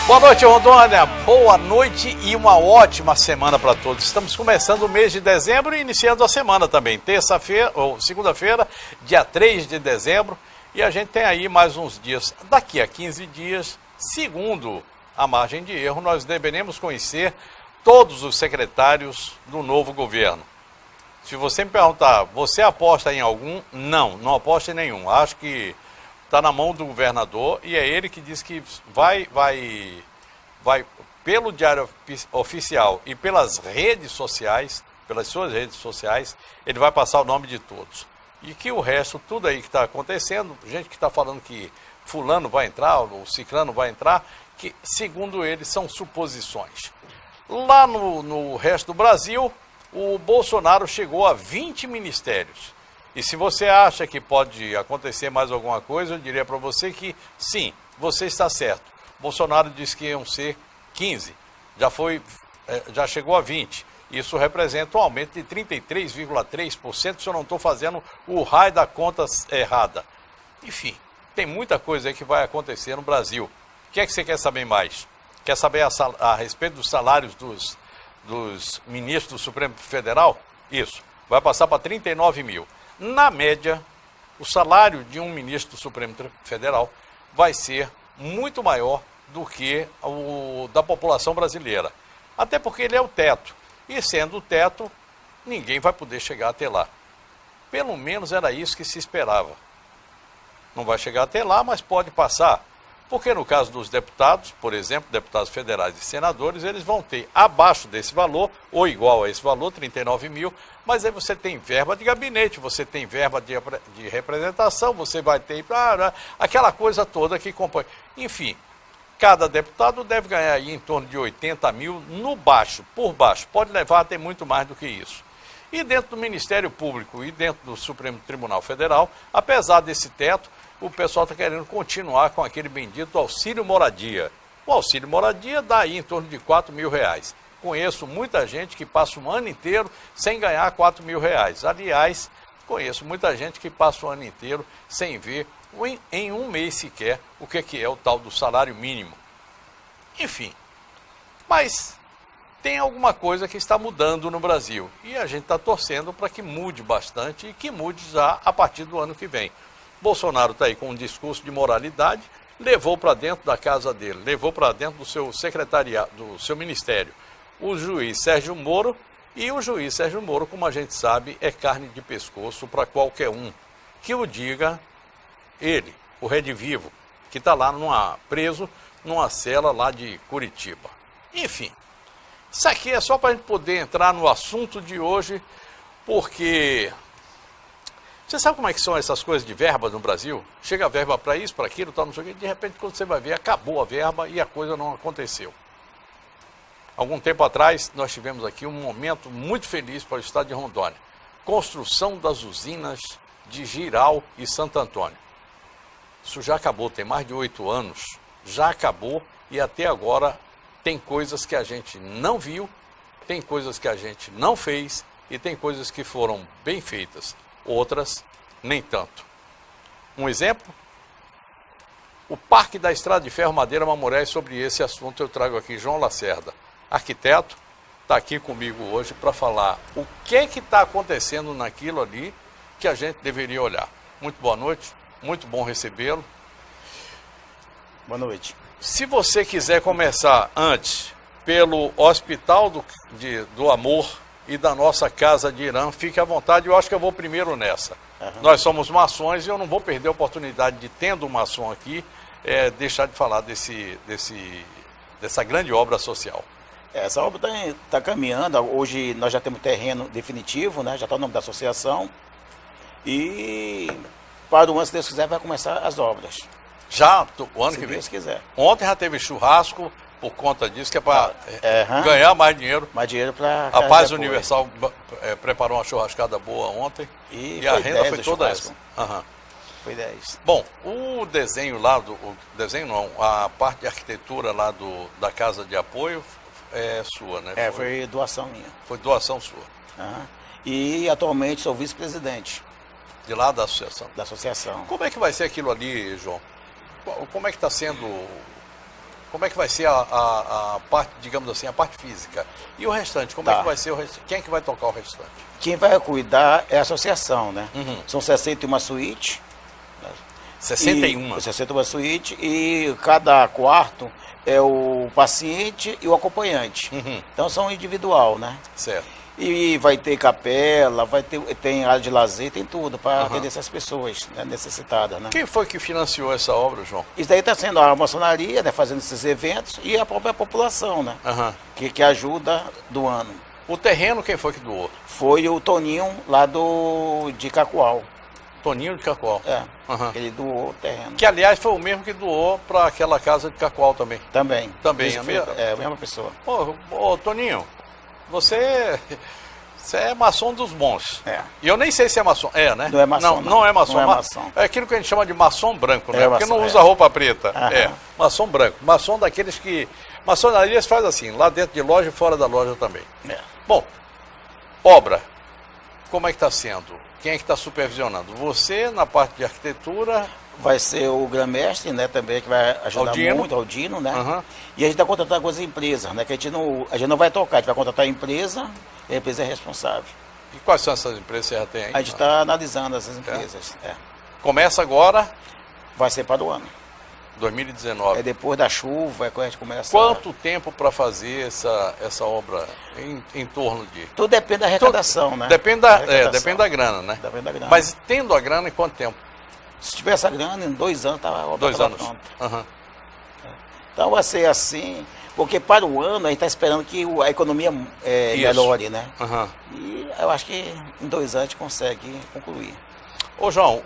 Boa noite, Rondônia. Boa noite e uma ótima semana para todos. Estamos começando o mês de dezembro e iniciando a semana também. Terça-feira, ou segunda-feira, dia 3 de dezembro. E a gente tem aí mais uns dias. Daqui a 15 dias, segundo a margem de erro, nós deveremos conhecer todos os secretários do novo governo. Se você me perguntar, você aposta em algum? Não aposto em nenhum. Acho que está na mão do governador e é ele que diz que vai pelo Diário Oficial e pelas redes sociais, pelas suas redes sociais, ele vai passar o nome de todos. E que o resto, tudo aí que está acontecendo, gente que está falando que fulano vai entrar, ou ciclano vai entrar, que segundo ele são suposições. Lá no resto do Brasil, o Bolsonaro chegou a 20 ministérios. E se você acha que pode acontecer mais alguma coisa, eu diria para você que sim, você está certo. Bolsonaro disse que iam ser 15, já chegou a 20. Isso representa um aumento de 33,3%, se eu não estou fazendo o raio da conta errada. Enfim, tem muita coisa aí que vai acontecer no Brasil. O que é que você quer saber mais? Quer saber a respeito dos salários dos ministros do Supremo Federal? Isso, vai passar para 39 mil. Na média, o salário de um ministro do Supremo Federal vai ser muito maior do que o da população brasileira. Até porque ele é o teto. E sendo o teto, ninguém vai poder chegar até lá. Pelo menos era isso que se esperava. Não vai chegar até lá, mas pode passar. Porque no caso dos deputados, por exemplo, deputados federais e senadores, eles vão ter abaixo desse valor, ou igual a esse valor, 39 mil, mas aí você tem verba de gabinete, você tem verba de representação, você vai ter aquela coisa toda que compõe. Enfim, cada deputado deve ganhar aí em torno de 80 mil no baixo, por baixo, pode levar até muito mais do que isso. E dentro do Ministério Público e dentro do Supremo Tribunal Federal, apesar desse teto, o pessoal está querendo continuar com aquele bendito auxílio moradia. O auxílio moradia dá aí em torno de 4 mil reais. Conheço muita gente que passa um ano inteiro sem ganhar 4 mil reais. Aliás, conheço muita gente que passa o ano inteiro sem ver em um mês sequer o que é o tal do salário mínimo. Enfim, mas tem alguma coisa que está mudando no Brasil. E a gente está torcendo para que mude bastante e que mude já a partir do ano que vem. Bolsonaro está aí com um discurso de moralidade, levou para dentro da casa dele, levou para dentro do seu secretariado, do seu ministério, o juiz Sérgio Moro, e o juiz Sérgio Moro, como a gente sabe, é carne de pescoço para qualquer um que o diga, ele, o redivivo, que está lá preso numa cela lá de Curitiba. Enfim, isso aqui é só para a gente poder entrar no assunto de hoje, porque você sabe como é que são essas coisas de verba no Brasil? Chega a verba para isso, para aquilo, tal, não sei o quê, de repente quando você vai ver, acabou a verba e a coisa não aconteceu. Algum tempo atrás, nós tivemos aqui um momento muito feliz para o estado de Rondônia. Construção das usinas de Jirau e Santo Antônio. Isso já acabou, tem mais de 8 anos, já acabou e até agora tem coisas que a gente não viu, tem coisas que a gente não fez e tem coisas que foram bem feitas. Outras, nem tanto. Um exemplo? O Parque da Estrada de Ferro Madeira Mamoré, sobre esse assunto eu trago aqui João Lacerda, arquiteto, está aqui comigo hoje para falar o que está acontecendo naquilo ali que a gente deveria olhar. Muito boa noite, muito bom recebê-lo. Boa noite. Se você quiser começar antes pelo Hospital do Amor e da nossa Casa de Irã, fique à vontade, eu acho que eu vou primeiro nessa. Uhum. Nós somos maçons e eu não vou perder a oportunidade de, tendo um maçom aqui, deixar de falar dessa grande obra social. Essa obra está caminhando, hoje nós já temos terreno definitivo, né? Já está o nome da associação e para o ano, se Deus quiser, vai começar as obras. Já? O ano que vem? Se Deus quiser. Ontem já teve churrasco por conta disso, que é para ganhar mais dinheiro. Mais dinheiro para... A Paz Universal preparou uma churrascada boa ontem e a renda foi toda essa. Uhum. Foi 10. Bom, o desenho lá, a parte de arquitetura lá da Casa de Apoio é sua, né? Foi doação minha. Foi doação sua. Uhum. E atualmente sou vice-presidente. De lá da associação? Da associação. Como é que vai ser aquilo ali, João? Como é que está sendo Como é que vai ser a parte, digamos assim, a parte física? E o restante, como é que vai ser o restante? Quem é que vai tocar o restante? Quem vai cuidar é a associação, né? Uhum. São 61 suítes. 61? 61 suítes e cada quarto é o paciente e o acompanhante. Uhum. Então são individual, né? Certo. E vai ter capela, tem área de lazer, tem tudo para atender essas pessoas, né, necessitadas, né? Quem foi que financiou essa obra, João? Isso daí está sendo a maçonaria, né, fazendo esses eventos, e a própria população, né? Uhum. Que ajuda doando. O terreno, quem foi que doou? Foi o Toninho lá de Cacoal. Toninho de Cacoal. É, Uhum. ele doou o terreno. Que, aliás, foi o mesmo que doou para aquela casa de Cacoal também. Também. Também, Isso a mesma pessoa. Ô, Toninho, você é maçom dos bons. É. E eu nem sei se é maçom. É, né? Não é maçom. Não é maçom. Não é maçom. É aquilo que a gente chama de maçom branco, né? É Porque maçom, não usa roupa preta. Aham. É, maçom branco. Maçom daqueles que... Maçonaria se faz assim, lá dentro de loja e fora da loja também. É. Bom, obra, como é que está sendo? Quem é que está supervisionando? Você na parte de arquitetura? Vai ser o grã-mestre, né, também, que vai ajudar Aldino. muito, Aldino, né? Uhum. E a gente está contratando com as empresas, né? Que a gente não vai tocar, a gente vai contratar a empresa e a empresa é responsável. E quais são essas empresas que você já tem aí? A gente está analisando essas empresas. É. Começa agora, Vai ser para o ano. 2019. É depois da chuva, é quando a gente começa. Quanto tempo para fazer essa obra em torno de... Tudo depende da arrecadação, né? Depende da grana, né? Depende da grana. Mas tendo a grana, em quanto tempo? Se tiver essa grana, em 2 anos a obra 2 tava anos. pronta. Uhum. Então vai ser assim, porque para o ano a gente está esperando que a economia Isso. melhore, né? Uhum. E eu acho que em 2 anos a gente consegue concluir. Ô, João,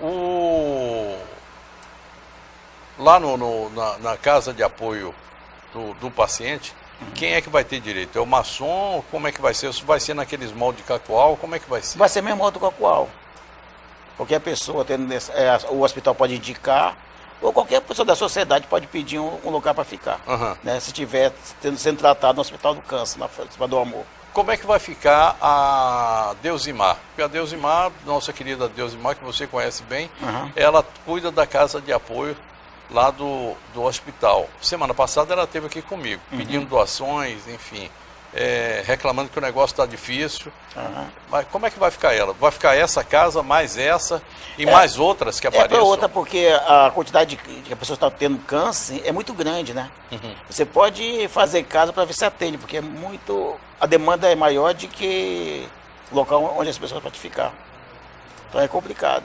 lá na casa de apoio do paciente, quem é que vai ter direito? É o maçom? Como é que vai ser? Vai ser naqueles moldes de Cacoal? Como é que vai ser? Vai ser mesmo do Cacoal. Qualquer pessoa, o hospital pode indicar, ou qualquer pessoa da sociedade pode pedir um lugar para ficar. Uhum. Né, se estiver sendo tratado no Hospital do Câncer, na Fátima do Amor. Como é que vai ficar a Deusimar? Porque a Deusimar, nossa querida Deusimar, que você conhece bem, ela cuida da casa de apoio lá do hospital. Semana passada ela esteve aqui comigo, pedindo doações, enfim, reclamando que o negócio está difícil. Mas como é que vai ficar ela? Vai ficar essa casa, mais essa e mais outras que apareçam? É outra, porque a quantidade que a pessoa está tendo câncer é muito grande, né? Você pode fazer casa para ver se atende, porque a demanda é maior do que o local onde as pessoas podem ficar. Então é complicado.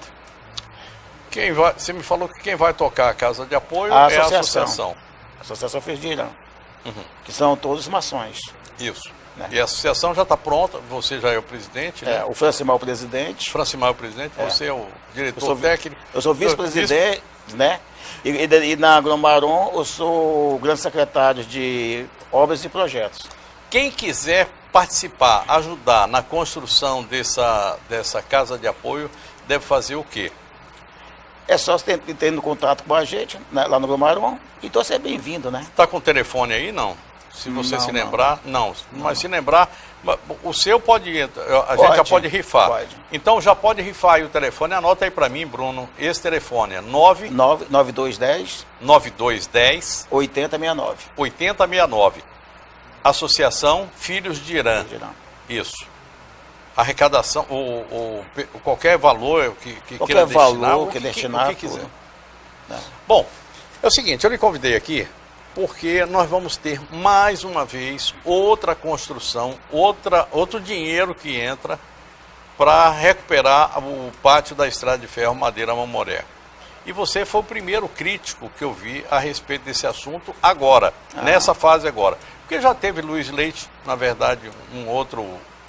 Você me falou que quem vai tocar a casa de apoio A é a associação. associação. A Associação Ferdirão, que são todos maçons. Isso. Né? E a associação já está pronta, você já é o presidente, né? O Francimar é o presidente. Francimar é o presidente, você é o diretor técnico. Eu sou vice-presidente, né? E na Gromaron eu sou o grande secretário de obras e projetos. Quem quiser participar, ajudar na construção dessa casa de apoio, deve fazer o quê? É só você tendo contato com a gente, né, lá no Gromaron, então você é bem-vindo, né? Está com o telefone aí, não? Se você se lembrar, não. Mas se lembrar, o seu pode ir, gente já pode rifar. Pode. Então já pode rifar aí o telefone, anota aí para mim, Bruno, esse telefone é 9210 9210 8069. 8069. Associação Filhos de Irã. Isso. Arrecadação, qualquer valor que qualquer queira destinar, valor que destinar, o que quiser. Bom, é o seguinte, eu lhe convidei aqui porque nós vamos ter mais uma vez outra construção, outro dinheiro que entra para recuperar o pátio da Estrada de Ferro Madeira Mamoré. E você foi o primeiro crítico que eu vi a respeito desse assunto agora, nessa fase agora. Porque já teve Luiz Leite, na verdade, um outro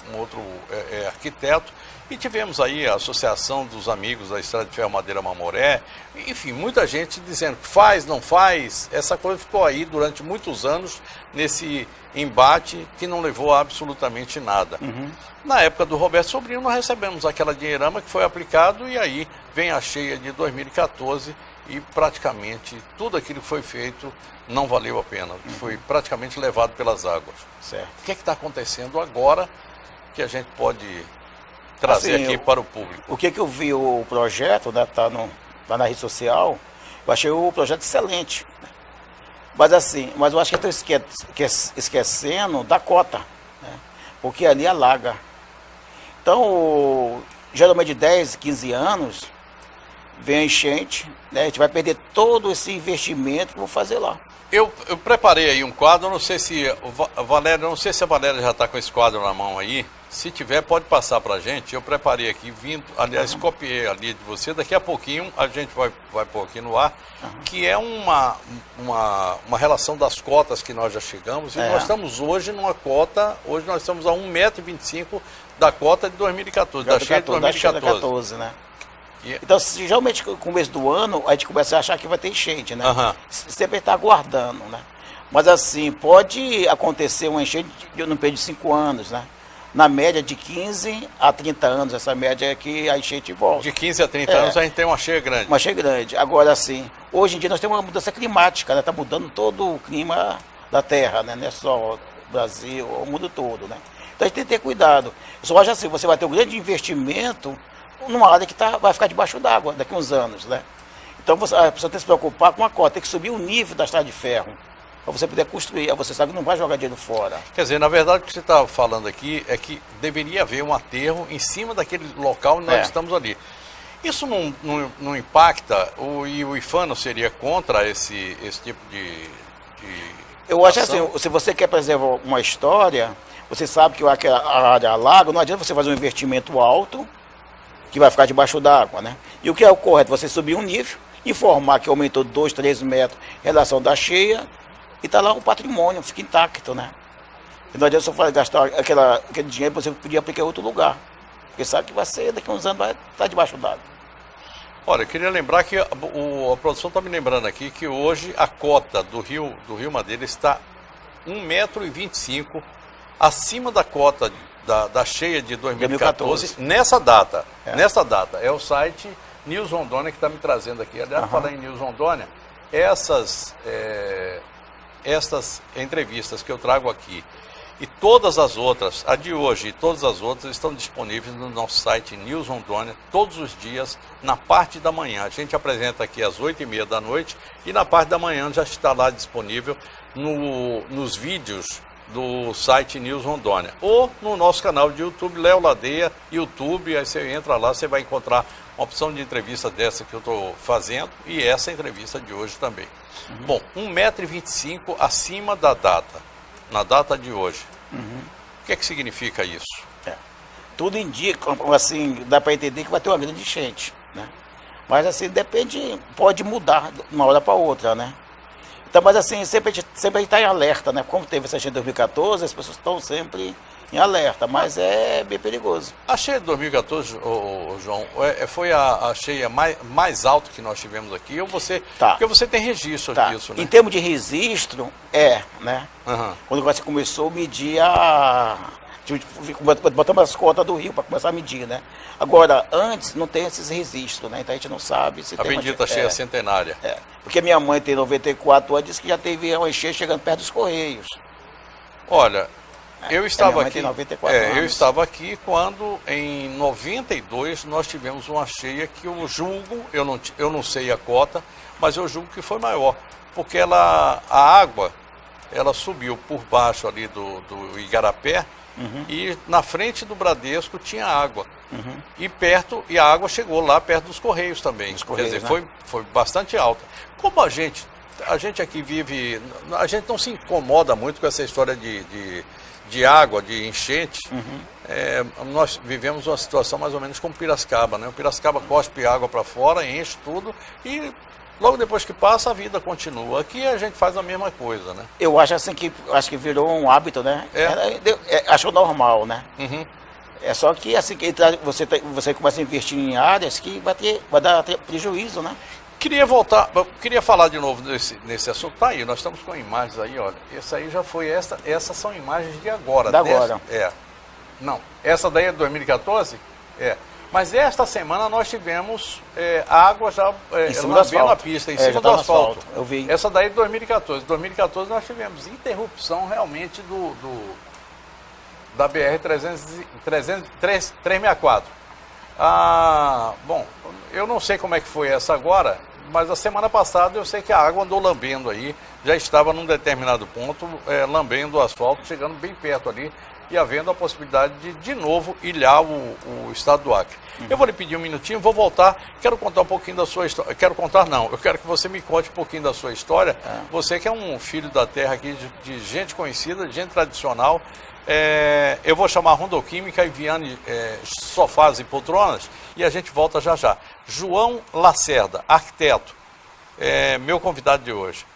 arquiteto, e tivemos aí a Associação dos Amigos da Estrada de Ferro Madeira Mamoré, enfim, muita gente dizendo que faz, não faz, essa coisa ficou aí durante muitos anos nesse embate que não levou a absolutamente nada. Na época do Roberto Sobrinho nós recebemos aquela dinheirama que foi aplicado e aí vem a cheia de 2014 e praticamente tudo aquilo que foi feito não valeu a pena, foi praticamente levado pelas águas. Certo. O que é que está acontecendo agora que a gente pode trazer assim, aqui para o público? O que eu vi o projeto, né, tá na rede social, eu achei o projeto excelente. Mas assim, mas eu acho que estão esquecendo da cota, né? Porque ali alaga. Então, geralmente de 10, 15 anos, vem a enchente, né? A gente vai perder todo esse investimento que eu vou fazer lá. Eu preparei aí um quadro, não sei se a Valéria já está com esse quadro na mão aí. Se tiver, pode passar para a gente. Eu preparei aqui, aliás, copiei ali de você. Daqui a pouquinho a gente vai pôr aqui no ar, que é uma relação das cotas que nós já chegamos. E nós estamos hoje numa cota, hoje nós estamos a 1,25 m da cota de 2014, da cheia de 2014. Né? Então, geralmente no começo do ano, a gente começa a achar que vai ter enchente, né? Sempre está aguardando, né? Mas assim, pode acontecer uma enchente no período de 5 anos, né? Na média de 15 a 30 anos, essa média é que a enchente volta. De 15 a 30 anos a gente tem uma cheia grande. Uma cheia grande. Agora assim, hoje em dia nós temos uma mudança climática, né? Está mudando todo o clima da Terra, né? Não é só o Brasil, o mundo todo, né? Então a gente tem que ter cuidado. Eu só acho assim, você vai ter um grande investimento numa área que vai ficar debaixo d'água daqui a uns anos, né? Então a pessoa tem que se preocupar com a cota, tem que subir o nível da estrada de ferro, para você poder construir. Aí você sabe que não vai jogar dinheiro fora. Quer dizer, na verdade o que você está falando aqui é que deveria haver um aterro em cima daquele local onde nós estamos ali. Isso não impacta, e o IFAM não seria contra esse tipo de Eu acho assim, se você quer preservar uma história, você sabe que a área alaga, não adianta você fazer um investimento alto, que vai ficar debaixo d'água, né? E o que é o correto? Você subir um nível, informar que aumentou 2, 3 metros em relação da cheia, e tá lá o patrimônio, fica intacto, né? E não adianta você gastar aquele dinheiro, você podia aplicar em outro lugar. Porque sabe que vai ser, daqui a uns anos vai estar debaixo d'água. Olha, eu queria lembrar que a produção está me lembrando aqui que hoje a cota do Rio Madeira está 1,25 m acima da cota da cheia de 2014, nessa data. Nessa data. É o site News Rondônia que está me trazendo aqui. Aliás, falar em News Rondônia, essas entrevistas que eu trago aqui e todas as outras, a de hoje e todas as outras, estão disponíveis no nosso site News Rondônia, todos os dias, na parte da manhã. A gente apresenta aqui às 8h30 da noite e na parte da manhã já está lá disponível nos vídeos do site News Rondônia, ou no nosso canal de YouTube, Léo Ladeia, YouTube, aí você entra lá, você vai encontrar uma opção de entrevista dessa que eu estou fazendo, e essa entrevista de hoje também. Bom, 1,25 m acima da data, na data de hoje. O que é que significa isso? Tudo indica, assim, dá para entender que vai ter uma grande enchente, né? Mas assim, depende, pode mudar de uma hora para outra, né? Então, mas assim, sempre a gente está em alerta, né? Como teve essa cheia de 2014, as pessoas estão sempre em alerta, mas é bem perigoso. A cheia de 2014, João, foi a cheia mais alta que nós tivemos aqui, ou você... Porque você tem registro disso, né? Em termos de registro, né? Quando você começou a medir botamos as cotas do rio para começar a medir, né? Agora, antes não tem esses registros, né? Então a gente não sabe se tem... A bendita cheia centenária. Porque minha mãe tem 94 anos, disse que já teve uma enchente chegando perto dos Correios. Olha, eu estava aqui, eu estava aqui quando em 92 nós tivemos uma cheia que eu julgo, eu não sei a cota, mas eu julgo que foi maior, porque a água, ela subiu por baixo ali do Igarapé, e na frente do Bradesco tinha água. E a água chegou lá perto dos Correios também. Quer dizer, né? foi bastante alta. Como a gente aqui vive, a gente não se incomoda muito com essa história de água, de enchente. Nós vivemos uma situação mais ou menos como Piracicaba, né? O Piracicaba cospe água para fora, enche tudo e logo depois que passa a vida continua. Aqui a gente faz a mesma coisa, né? Eu acho assim que virou um hábito, né? Achou normal, né? É só que assim que você começa a investir em áreas que vai dar prejuízo, né? Queria falar de novo nesse assunto. Tá aí, nós estamos com imagens aí, olha. Essa aí já foi essas são imagens de agora. Agora. Não, essa daí é de 2014? Mas esta semana nós tivemos água já lambendo a pista, em cima do asfalto. Eu vi. Essa daí é de 2014. Em 2014 nós tivemos interrupção realmente da BR-364. Bom, eu não sei como é que foi essa agora, mas a semana passada eu sei que a água andou lambendo aí, já estava num determinado ponto, lambendo o asfalto, chegando bem perto ali, e havendo a possibilidade de novo ilhar o estado do Acre. Eu vou lhe pedir um minutinho, vou voltar, quero contar um pouquinho da sua história. Quero contar não, eu quero que você me conte um pouquinho da sua história. Você que é um filho da terra aqui, de gente conhecida, de gente tradicional. Eu vou chamar a Rondoquímica e Viane Sofás e Poltronas, e a gente volta já já. João Lacerda, arquiteto, meu convidado de hoje.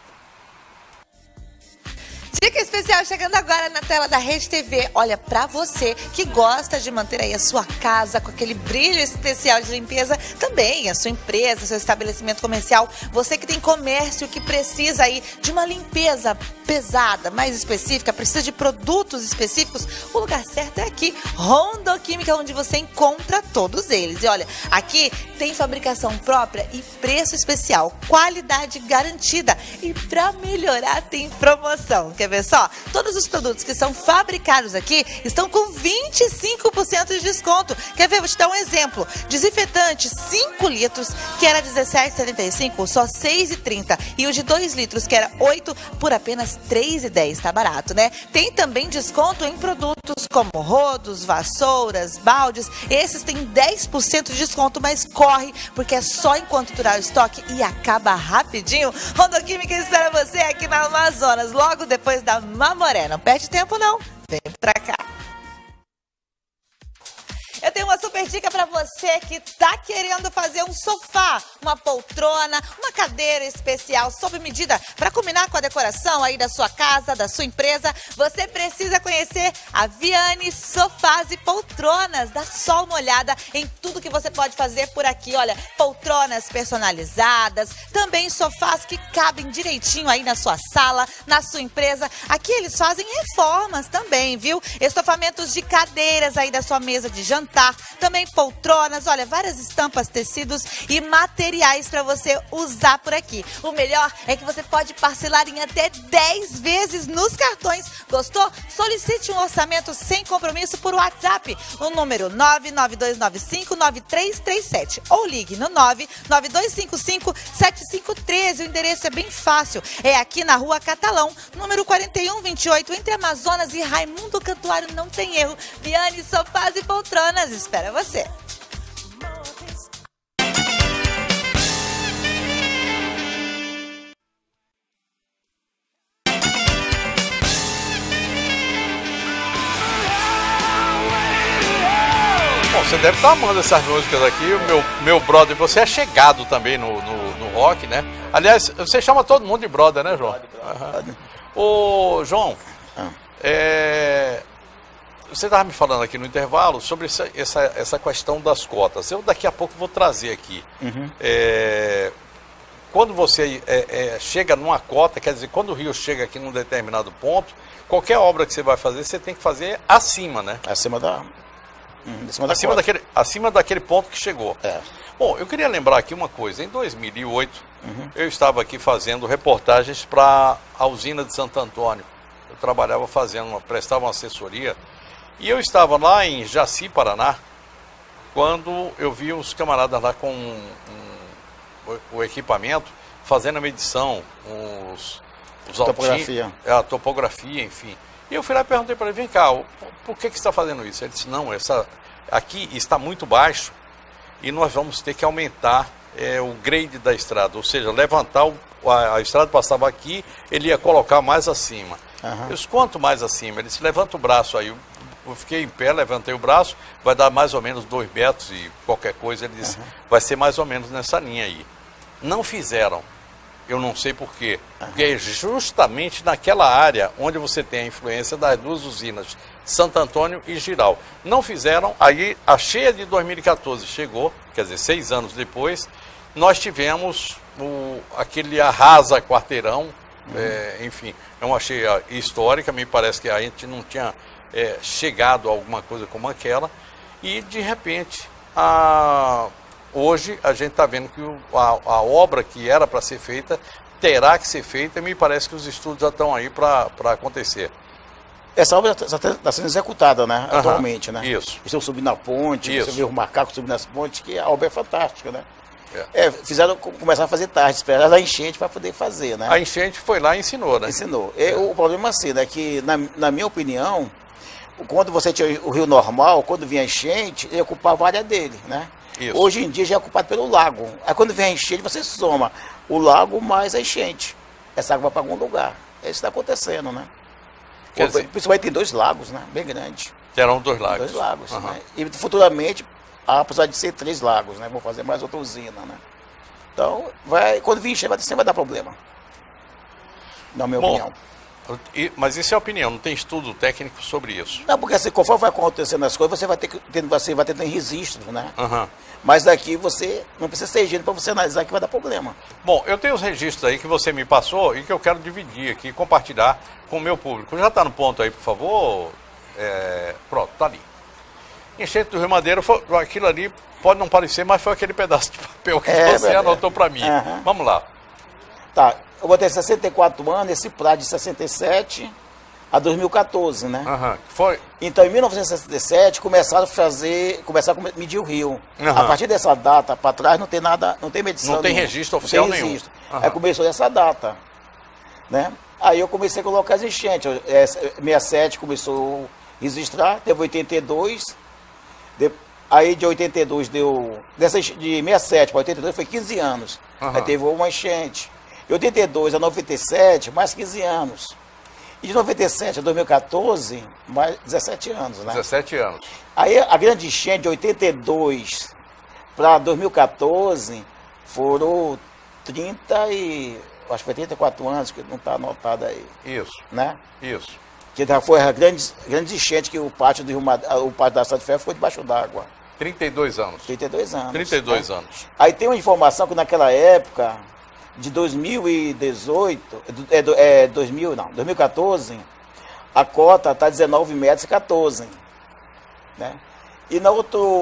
Dica especial chegando agora na tela da Rede TV. Olha, pra você que gosta de manter aí a sua casa com aquele brilho especial de limpeza, também a sua empresa, seu estabelecimento comercial, você que tem comércio que precisa aí de uma limpeza pesada, mais específica, precisa de produtos específicos, o lugar certo é aqui, Rondoquímica, onde você encontra todos eles. E olha, aqui tem fabricação própria e preço especial, qualidade garantida, e pra melhorar tem promoção. Quer ver só? Todos os produtos que são fabricados aqui estão com 25% de desconto. Quer ver? Vou te dar um exemplo. Desinfetante 5 litros, que era R$17,75, só R$6,30. E o de 2 litros, que era 8, por apenas R$3,10. Tá barato, né? Tem também desconto em produtos como rodos, vassouras, baldes. Esses têm 10% de desconto, mas corre, porque é só enquanto durar o estoque e acaba rapidinho. Rondoquímica espera você aqui na Amazonas, logo depois da Mamoré. Não perde tempo não, vem pra cá. Eu tenho uma super dica para você que tá querendo fazer um sofá, uma poltrona, uma cadeira especial sob medida para combinar com a decoração aí da sua casa, da sua empresa. Você precisa conhecer a Viane Sofás e Poltronas. Dá só uma olhada em tudo que você pode fazer por aqui. Olha, poltronas personalizadas, também sofás que cabem direitinho aí na sua sala, na sua empresa. Aqui eles fazem reformas também, viu? Estofamentos de cadeiras aí da sua mesa de jantar. Também poltronas, olha, várias estampas, tecidos e materiais para você usar por aqui. O melhor é que você pode parcelar em até 10 vezes nos cartões. Gostou? Solicite um orçamento sem compromisso por WhatsApp. O número 992959337 ou ligue no 992557513. O endereço é bem fácil. É aqui na Rua Catalão, número 4128, entre Amazonas e Raimundo Cantuário. Não tem erro. Viane Sofás e Poltronas espera você. Bom, você deve estar amando essas músicas aqui. O meu brother, você é chegado também no rock, né? Aliás, você chama todo mundo de brother, né, João? Ô, João, você estava me falando aqui no intervalo sobre essa questão das cotas. Eu daqui a pouco vou trazer aqui. Quando você chega numa cota, quer dizer, quando o rio chega aqui num determinado ponto, qualquer obra que você vai fazer, você tem que fazer acima, né? Acima daquele ponto que chegou. Bom, eu queria lembrar aqui uma coisa. Em 2008, eu estava aqui fazendo reportagens para a usina de Santo Antônio. Eu trabalhava prestava uma assessoria. E eu estava lá em Jaci, Paraná, quando eu vi os camaradas lá com o equipamento, fazendo a medição, a topografia, enfim. E eu fui lá e perguntei para ele, vem cá, por que você está fazendo isso? Ele disse, não, aqui está muito baixo e nós vamos ter que aumentar o grade da estrada, ou seja, levantar, a estrada passava aqui, ele ia colocar mais acima. Eu disse, quanto mais acima? Ele disse, levanta o braço aí. Eu fiquei em pé, levantei o braço, vai dar mais ou menos 2 metros e qualquer coisa. Ele disse, vai ser mais ou menos nessa linha aí. Não fizeram, eu não sei por quê, porque é justamente naquela área onde você tem a influência das duas usinas, Santo Antônio e Jirau. Não fizeram, aí a cheia de 2014 chegou, quer dizer, 6 anos depois, nós tivemos aquele arrasa quarteirão, enfim, é uma cheia histórica, me parece que a gente não tinha chegado a alguma coisa como aquela, e de repente, hoje a gente está vendo que a obra que era para ser feita, terá que ser feita, e me parece que os estudos já estão aí para acontecer. Essa obra está sendo executada, né, atualmente, né? Isso. Estão subindo na ponte, você vê os macacos subindo nas pontes, que a obra é fantástica, né? Começaram a fazer tarde, esperaram a enchente para poder fazer, né? A enchente foi lá e ensinou, né? Ensinou. O problema assim, né, que na minha opinião, quando você tinha o rio normal, quando vinha a enchente, ele ocupava a área dele, né? Isso. Hoje em dia já é ocupado pelo lago. Aí quando vem a enchente, você soma o lago mais a enchente. Essa água vai para algum lugar. É isso que está acontecendo, né? Principalmente tem 2 lagos, né? Bem grandes. Terão 2 lagos. 2 lagos, né? E futuramente, apesar de ser 3 lagos, né? Vou fazer mais outra usina, né? Então, quando vir encher, sempre vai dar problema. Na minha opinião. Mas isso é opinião, não tem estudo técnico sobre isso. Não, porque assim, conforme vai acontecendo as coisas, você vai ter registro, né? Uhum. Mas daqui você não precisa ser higiênico para você analisar que vai dar problema. Bom, eu tenho os registros aí que você me passou e que eu quero dividir aqui, compartilhar com o meu público. Já está no ponto aí, por favor? Pronto, está ali. Enchente do Rio Madeira, aquilo ali pode não parecer, mas foi aquele pedaço de papel que você anotou para mim. Uhum. Vamos lá. Tá, eu vou ter 64 anos, esse prazo de 67 a 2014, né? Uhum. Foi. Então, em 1967, começaram a medir o rio. Uhum. A partir dessa data para trás, não tem nada, não tem medição. Não tem registro oficial nenhum. Uhum. Aí começou dessa data, né? Aí eu comecei a colocar as enchentes. 67 começou a registrar, teve 82. Aí de 82 deu. De 67 para 82 foi 15 anos. Uhum. Aí teve uma enchente. De 82 a 97, mais 15 anos. E de 97 a 2014, mais 17 anos, né? 17 anos. Aí a grande enchente de 82 para 2014 foram acho que foi 34 anos, que não está anotado aí. Isso. Né? Isso. Que foi a grande enchente que o pátio o pátio da Cidade de Ferro ficou debaixo d'água. 32 anos. 32 anos. 32 né? anos. Aí tem uma informação que naquela época, de 2018, 2014, a cota está 19 metros e 14. Né? E na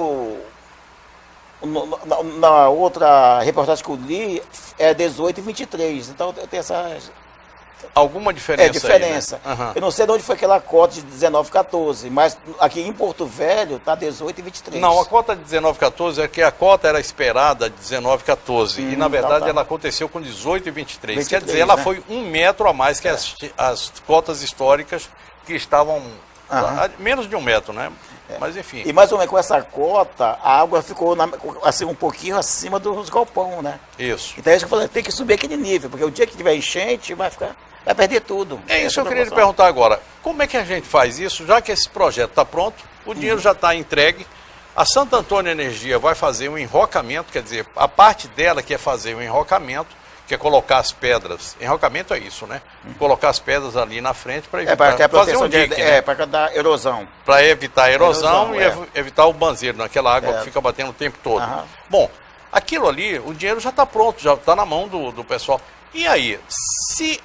outra reportagem que eu li, é 18 e 23. Então tem essa... Alguma diferença? Diferença. Aí, né? Uhum. Eu não sei de onde foi aquela cota de 19 e 14, mas aqui em Porto Velho está 18 e 23. Não, a cota de 19 e 14 é que a cota era esperada de 19 e 14. E na verdade ela aconteceu com 18 e 23. Quer dizer, ela foi 1 metro a mais que as cotas históricas que estavam a menos de 1 metro, né? Mas enfim. E mais ou menos com essa cota, a água ficou assim, um pouquinho acima dos galpões, né? Isso. Então é isso que eu falei, tem que subir aquele nível, porque o dia que tiver enchente, vai perder tudo. É isso que eu queria lhe perguntar agora. Como é que a gente faz isso, já que esse projeto está pronto, o dinheiro já está entregue, a Santo Antônio Energia vai fazer um enrocamento, quer dizer, a parte dela que é fazer um enrocamento, que é colocar as pedras. Enrocamento é isso, né? Colocar as pedras ali na frente para evitar fazer um dique, né? Para dar erosão. Para evitar a erosão e evitar o banzeiro, aquela água que fica batendo o tempo todo. Bom, aquilo ali, o dinheiro já está pronto, já está na mão do pessoal. E aí, se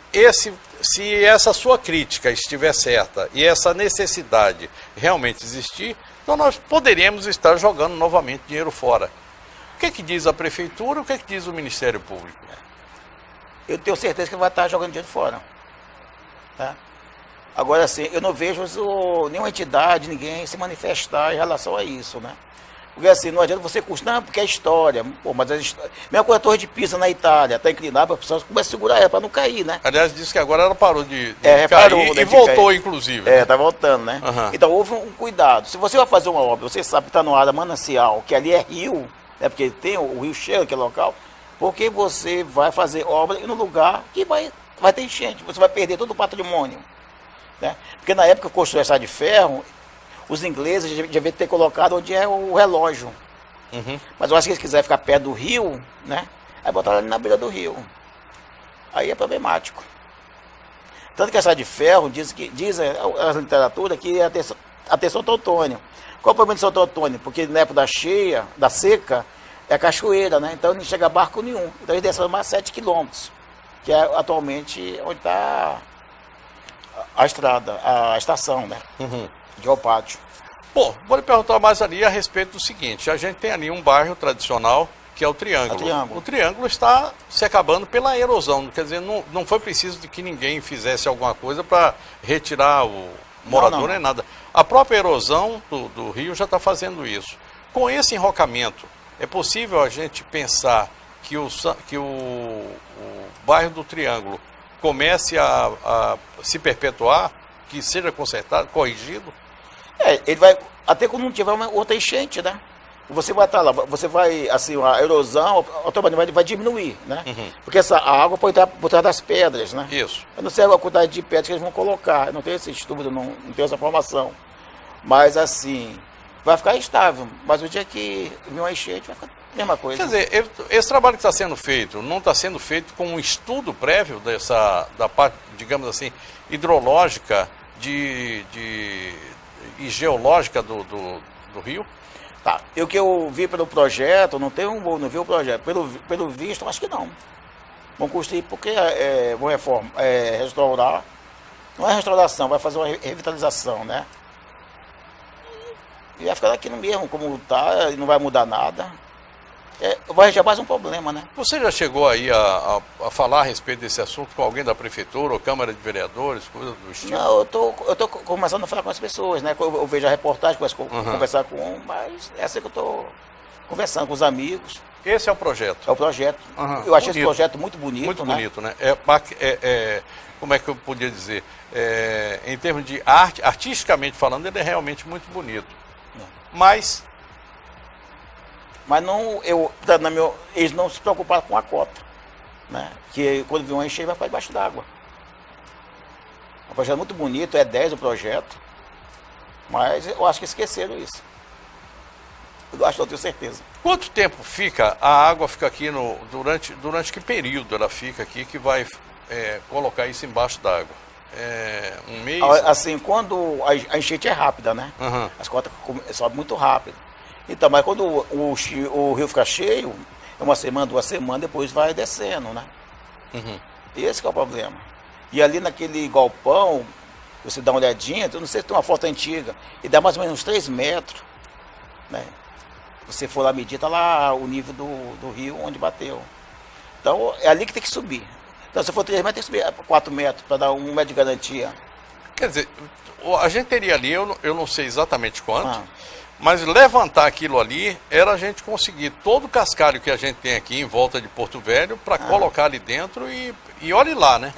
essa sua crítica estiver certa e essa necessidade realmente existir, então nós poderíamos estar jogando novamente dinheiro fora. O que diz a Prefeitura, o que diz o Ministério Público? Eu tenho certeza que vai estar jogando dinheiro fora. Tá? Agora, assim, eu não vejo nenhuma entidade, ninguém se manifestar em relação a isso, né? Porque assim, não adianta você custar, porque é história. Pô, mas mesmo com a Torre de Pisa na Itália, está inclinada para a pessoa começar a segurar ela, para não cair, né? Aliás, disse que agora ela parou de cair e voltou, inclusive. Está voltando, né? Então houve um cuidado. Se você vai fazer uma obra, você sabe que está no área manancial, que ali é rio, né? Porque tem o rio cheio naquele local, porque você vai fazer obra em um lugar que vai ter enchente, você vai perder todo o patrimônio. Né? Porque na época que construiu a Estrada de Ferro, os ingleses deviam ter colocado onde é o relógio. Mas eu acho que eles quiserem ficar perto do rio, né? Aí botaram ali na beira do rio. Aí é problemático. Tanto que a Estrada de Ferro diz a literatura que é até Santo Antônio. Qual é o problema de Santo Antônio? Porque na época da seca, é cachoeira, né? Então não chega barco nenhum. Então eles desceram mais 7 quilômetros, que é atualmente onde está a estrada, a estação, né? De Alpátio. Bom, vou lhe perguntar mais ali a respeito do seguinte: a gente tem ali um bairro tradicional que é o Triângulo. O Triângulo está se acabando pela erosão, quer dizer, não foi preciso de que ninguém fizesse alguma coisa para retirar o morador nem nada. A própria erosão do rio já está fazendo isso. Com esse enrocamento, É possível a gente pensar que o bairro do Triângulo comece a se perpetuar, que seja consertado, corrigido? Ele vai, até quando não tiver uma outra enchente, né? Você vai estar lá, você vai, assim, a erosão automaticamente vai diminuir, né? Porque a água pode estar por trás das pedras, né? Isso. Eu não sei a quantidade de pedras que eles vão colocar, eu não tenho esse estudo, não tenho essa formação. Mas, assim, vai ficar estável. Mas o dia que vir uma enchente, vai ficar a mesma coisa. Quer dizer, esse trabalho que está sendo feito, não está sendo feito com um estudo prévio da parte, digamos assim, hidrológica e geológica do rio? Tá. O que eu vi pelo projeto, não vi o projeto. Pelo visto, acho que não. Vão construir porque vão restaurar. Não é restauração, vai fazer uma revitalização, né? E vai ficar aquilo mesmo, como está, e não vai mudar nada. Vai já mais um problema, né? Você já chegou aí a falar a respeito desse assunto com alguém da prefeitura ou Câmara de Vereadores, coisa do estilo? Não, eu tô começando a falar com as pessoas, né? Eu vejo a reportagem, começo a conversar com um, mas é assim que eu estou conversando com os amigos. Esse é o projeto? É o projeto. Eu achei esse projeto muito bonito, muito bonito, né? Como é que eu podia dizer? Em termos de arte, artisticamente falando, ele é realmente muito bonito. Mas não, eles não se preocuparam com a cota, né? Que quando viu uma enchente vai ficar debaixo d'água. É um projeto muito bonito, é 10 o projeto, mas eu acho que esqueceram isso. Eu acho, eu tenho certeza. Quanto tempo fica, a água fica aqui durante que período ela fica aqui que vai colocar isso embaixo d'água? Um mês? Assim, quando a enchente é rápida, né? As cotas sobem muito rápido. Então, mas quando o rio fica cheio, uma semana, 2 semanas, depois vai descendo, né? Esse que é o problema. E ali naquele galpão, você dá uma olhadinha, eu não sei se tem uma foto antiga, e dá mais ou menos uns 3 metros, né? Você for lá medir, tá lá o nível do rio onde bateu. Então, é ali que tem que subir. Então, se for 3 metros, tem que subir 4 metros, para dar 1 metro de garantia. Quer dizer, a gente teria ali, eu não sei exatamente quanto, mas levantar aquilo ali era a gente conseguir todo o cascalho que a gente tem aqui em volta de Porto Velho para colocar ali dentro e olhe lá, né?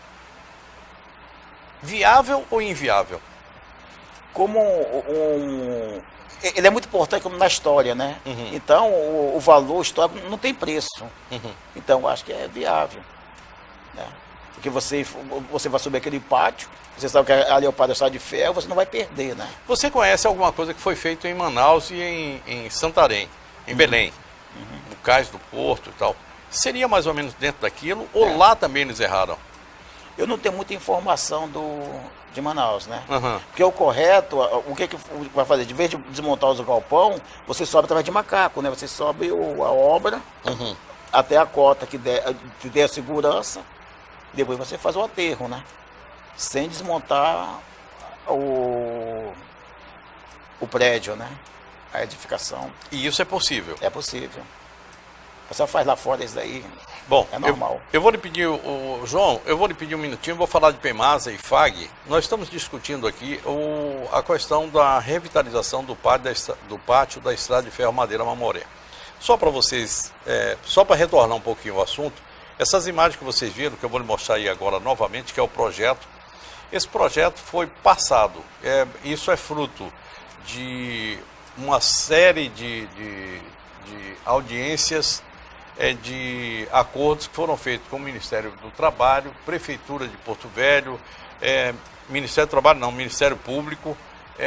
Viável ou inviável? Como ele é muito importante como na história, né? Então, o valor histórico não tem preço. Então, eu acho que é viável, né? Porque você vai subir aquele pátio, você sabe que ali é o pátio da Estrada de Ferro, você não vai perder, né? Você conhece alguma coisa que foi feita em Manaus e em Santarém, em Belém, no Cais do Porto e tal? Seria mais ou menos dentro daquilo ou lá também eles erraram? Eu não tenho muita informação de Manaus, né? Porque o correto, o que vai fazer? De vez de desmontar os galpão, você sobe através de macaco, né? Você sobe a obra até a cota que der a segurança, depois você faz o aterro, né? Sem desmontar o prédio, né? A edificação. E isso é possível? É possível. O pessoal faz lá fora isso daí. Bom, é normal. Eu vou lhe pedir, João, eu vou lhe pedir um minutinho, vou falar de PEMASA e FAG. Nós estamos discutindo aqui a questão da revitalização do pátio da Estrada de Ferro Madeira Mamoré. Só para vocês, só para retornar um pouquinho o assunto, essas imagens que vocês viram, que eu vou lhe mostrar aí agora novamente, que é o projeto, esse projeto foi passado, isso é fruto de uma série de audiências, de acordos que foram feitos com o Ministério do Trabalho, Prefeitura de Porto Velho, Ministério do Trabalho não, Ministério Público,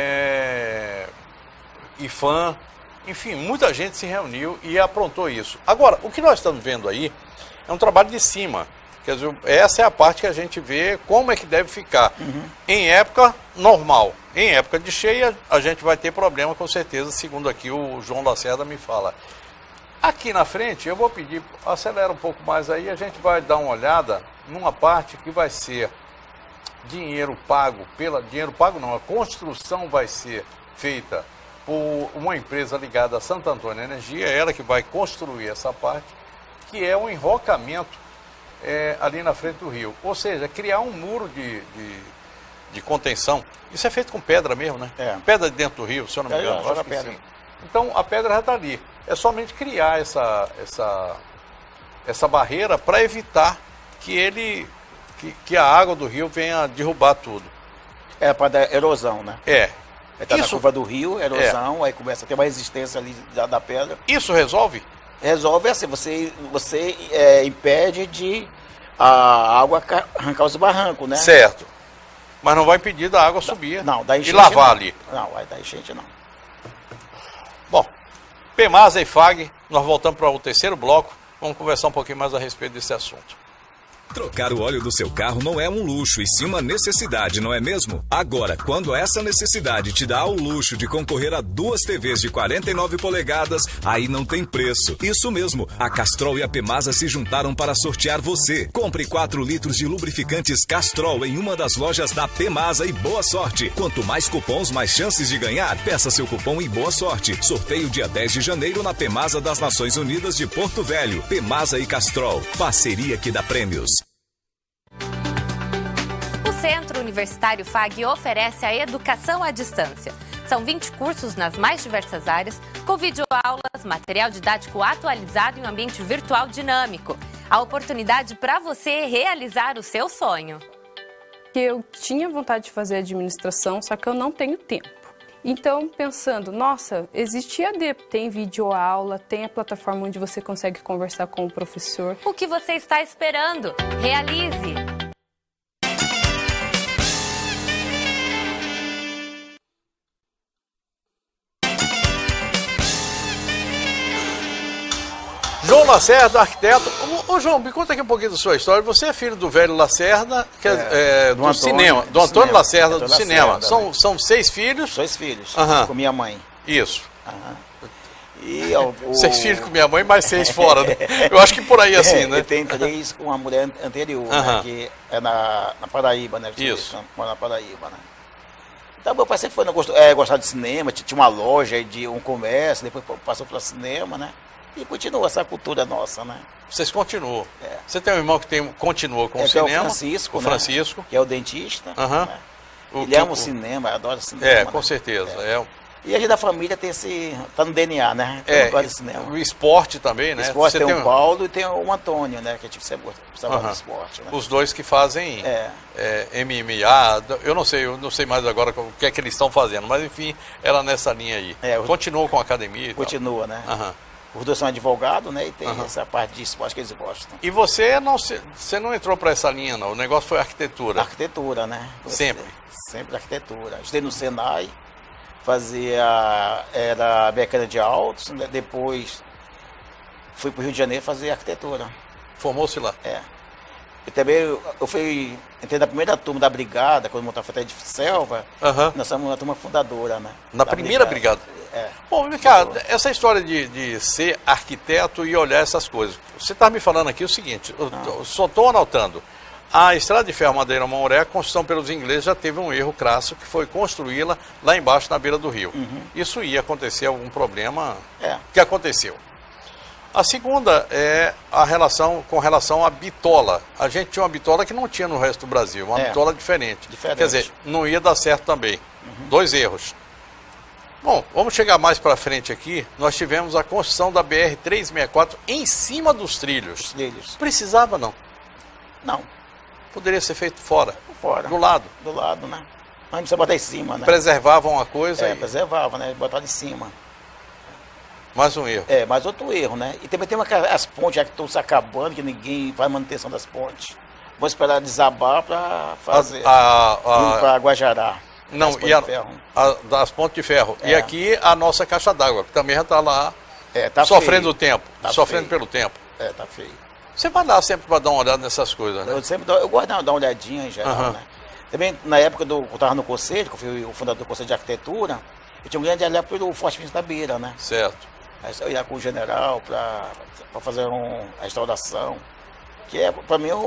IFAM, enfim, muita gente se reuniu e aprontou isso. Agora, o que nós estamos vendo aí é um trabalho de cima. Quer dizer, essa é a parte que a gente vê como é que deve ficar. Em época normal. Em época de cheia, a gente vai ter problema com certeza, segundo aqui o João Lacerda me fala. Aqui na frente, eu vou pedir, acelera um pouco mais aí, a gente vai dar uma olhada numa parte que vai ser dinheiro pago a construção vai ser feita por uma empresa ligada a Santo Antônio Energia, é ela que vai construir essa parte, que é um enrocamento ali na frente do rio. Ou seja, criar um muro de contenção. Isso é feito com pedra mesmo, né? Pedra de dentro do rio, se eu não me engano. Joga pedra. Sim. Então, a pedra já está ali. é somente criar essa barreira para evitar que a água do rio venha derrubar tudo. É para dar erosão, né? É. Está na curva do rio, erosão, aí começa a ter uma resistência ali da pedra. Isso resolve? Resolve assim, você impede de a água arrancar os barrancos, né? Certo. Mas não vai impedir da água subir da enchente, e lavar ali. Não, vai dar enchente não. Bom, Pemasa e FAG, nós voltamos para o terceiro bloco. Vamos conversar um pouquinho mais a respeito desse assunto. Trocar o óleo do seu carro não é um luxo, e sim uma necessidade, não é mesmo? Agora, quando essa necessidade te dá o luxo de concorrer a 2 TVs de 49 polegadas, aí não tem preço. Isso mesmo, a Castrol e a Pemasa se juntaram para sortear você. Compre 4 litros de lubrificantes Castrol em uma das lojas da Pemasa e boa sorte. Quanto mais cupons, mais chances de ganhar. Peça seu cupom e boa sorte. Sorteio dia 10 de janeiro na Pemasa das Nações Unidas de Porto Velho. Pemasa e Castrol, parceria que dá prêmios. O Centro Universitário FAG oferece a educação à distância. São 20 cursos nas mais diversas áreas, com videoaulas, material didático atualizado em um ambiente virtual dinâmico. A oportunidade para você realizar o seu sonho. Eu tinha vontade de fazer administração, só que eu não tenho tempo. Então, pensando, nossa, existe EAD, tem videoaula, tem a plataforma onde você consegue conversar com o professor. O que você está esperando? Realize! João Lacerda, arquiteto. Ô João, me conta aqui um pouquinho da sua história. Você é filho do velho Lacerda, do cinema, do Antônio Lacerda, do cinema. São 6 filhos? 6 filhos, com minha mãe. Isso. E 6 filhos com minha mãe, mais 6 fora, né? Eu acho que por aí assim, né? Tem 3 com uma mulher anterior, né? Que é na Paraíba, né? Isso. Mora na Paraíba, né? Então, meu pai sempre foi gostar de cinema, tinha uma loja, de um comércio, depois passou para cinema, né? E continua essa cultura nossa, né? Vocês continuam. Você tem um irmão que continua com o cinema? É o Francisco, o Francisco. Que é o dentista. Né? Ele ama o cinema, adora cinema. Com certeza. E a gente da família tá no DNA, né? De cinema. O esporte também, né? O esporte tem o Paulo e tem o Antônio, né? Que você precisava do esporte, né? Os dois que fazem MMA, eu não sei mais agora o que é que eles estão fazendo, mas enfim, era nessa linha aí. Continuam com a academia e continua, né? Os dois são advogados, né? E tem essa parte de esporte que eles gostam. E você não entrou para essa linha, não? O negócio foi arquitetura? Arquitetura, né? Sempre? Sempre arquitetura. Estudei no Senai, era mecânica de autos, né? Depois fui para o Rio de Janeiro fazer arquitetura. Formou-se lá? E também entrei na primeira turma da brigada, quando montava a de selva, nós somos uma turma fundadora, né? Na primeira brigada? Bom, Ricardo, essa história de ser arquiteto e olhar essas coisas. Você está me falando aqui o seguinte, eu só estou anotando. A estrada de ferro Madeira-Mamoré, a construção pelos ingleses, já teve um erro crasso, que foi construí-la lá embaixo, na beira do rio. Isso ia acontecer algum problema que aconteceu. A segunda é com relação à bitola. A gente tinha uma bitola que não tinha no resto do Brasil, uma bitola diferente. Quer dizer, não ia dar certo também. 2 erros. Bom, vamos chegar mais para frente aqui. Nós tivemos a construção da BR-364 em cima dos trilhos. Precisava, não? Não. Poderia ser feito fora? Fora. Do lado? Do lado, né? Mas não precisa botar em cima, né? Preservavam a coisa? Preservava, né? Botar em cima. Mais um erro. Mais outro erro, né? E também tem as pontes já que estão se acabando, que ninguém faz manutenção das pontes. Vou esperar desabar para fazer. Para Guajará. Não, das pontes de ferro. E aqui a nossa caixa d'água, que também já está lá sofrendo o tempo. Sofrendo pelo tempo. Tá feio. Você vai lá sempre para dar uma olhada nessas coisas, né? Eu gosto de dar uma olhadinha em geral, né? Também, na época que eu estava no conselho, que eu fui o fundador do Conselho de Arquitetura, eu tinha um grande olhar pelo Forte Vinicius da Beira, né? Certo. Aí eu ia com o general para fazer uma restauração, que para mim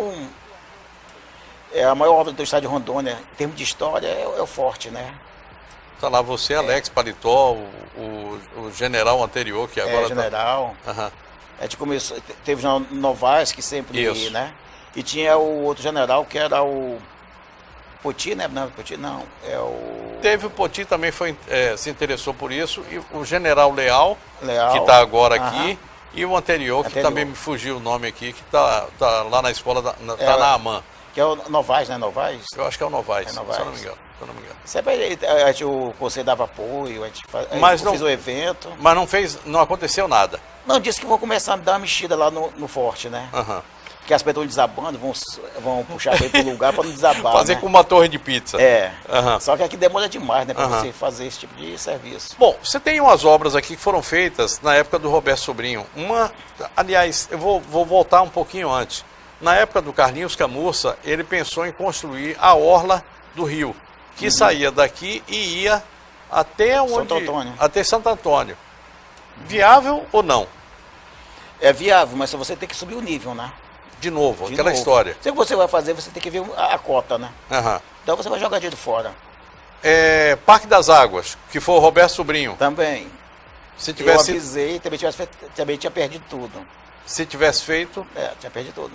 a maior obra do estado de Rondônia, em termos de história, é o Forte, né? Está lá você, Alex Paletó, o general anterior, que agora general. A gente começou, teve o Novaes, que sempre, né? E tinha o outro general, que era o Poti, né? Não, Poti não. É o... Teve o Poti também se interessou por isso, e o General Leal, Leal. que está agora aqui, e o anterior, que também me fugiu o nome aqui, que está lá na escola, está na AMAN. Que é o Novaes, né? Novaes? Eu acho que é o Novaes, é se eu não me engano. Sempre o conselho dava apoio, a gente fez o evento. Mas não aconteceu nada. Não, disse que vão começar a dar uma mexida lá no forte, né? Porque as pessoas desabando, vão puxar para ir para o lugar para não desabar. Fazer, né? Com uma torre de pizza. Só que aqui demora demais, né? Para você fazer esse tipo de serviço. Bom, você tem umas obras aqui que foram feitas na época do Roberto Sobrinho. Aliás, eu vou voltar um pouquinho antes. Na época do Carlinhos Camurça, ele pensou em construir a orla do rio, que saía daqui e ia até até Santo Antônio. Viável ou não? É viável, mas você tem que subir o nível, né? De novo, aquela história. Se você vai fazer, você tem que ver a cota, né? Então você vai jogar dinheiro fora. Parque das Águas, que foi o Roberto Sobrinho. Também. Se tivesse... Eu avisei, também tinha perdido tudo. Se tivesse feito... tinha perdido tudo.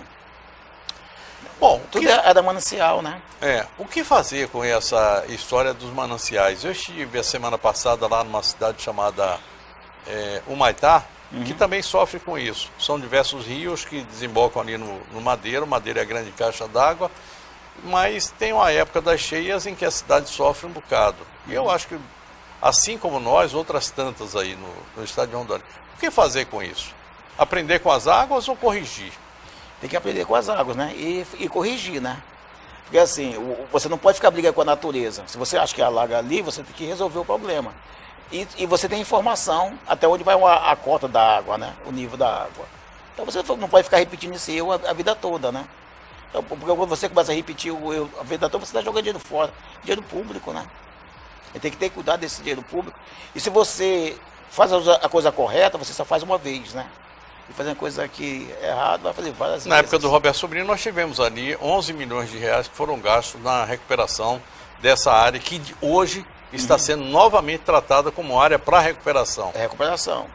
Bom, tudo é da manancial, né? O que fazer com essa história dos mananciais? Eu estive a semana passada lá numa cidade chamada Humaitá, que também sofre com isso. São diversos rios que desembocam ali no Madeira. O Madeira é a grande caixa d'água, mas tem uma época das cheias em que a cidade sofre um bocado. E eu acho que, assim como nós, outras tantas aí no estado de Rondônia. O que fazer com isso? Aprender com as águas ou corrigir? Tem que aprender com as águas, né? E corrigir, né? Porque assim, você não pode ficar brigando com a natureza. Se você acha que alaga ali, você tem que resolver o problema. E você tem informação até onde vai a cota da água, né? O nível da água. Então você não pode ficar repetindo esse erro a vida toda, né? Então, porque quando você começa a repetir o erro a vida toda, você está jogando dinheiro fora. Dinheiro público, né? Você tem que ter cuidado desse dinheiro público. E se você faz a coisa correta, você só faz uma vez, né? E fazer uma coisa aqui errada, vai fazer várias vezes. Na época do Roberto Sobrinho, nós tivemos ali 11 milhões de reais que foram gastos na recuperação dessa área, que hoje está sendo novamente tratada como área para recuperação. É recuperação.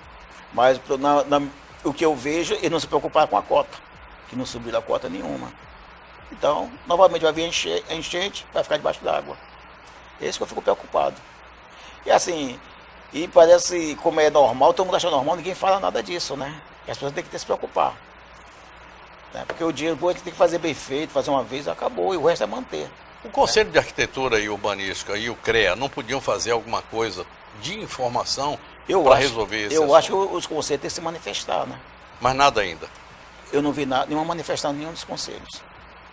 Mas o que eu vejo, ele não se preocupar com a cota, que não subiu a cota nenhuma. Então, novamente vai vir a enchente, vai ficar debaixo d'água. É isso que eu fico preocupado. E assim... E parece, como é normal, todo mundo acha normal, ninguém fala nada disso, né? E as pessoas têm que se preocupar. Né? Porque o dinheiro tem que fazer bem feito, fazer uma vez, acabou, e o resto é manter. O Conselho de Arquitetura e Urbanística e o CREA não podiam fazer alguma coisa de informação para resolver esse assunto? Eu acho que os conselhos têm que se manifestar, né? Mas nada ainda? Eu não vi nenhuma manifestação em nenhum dos conselhos.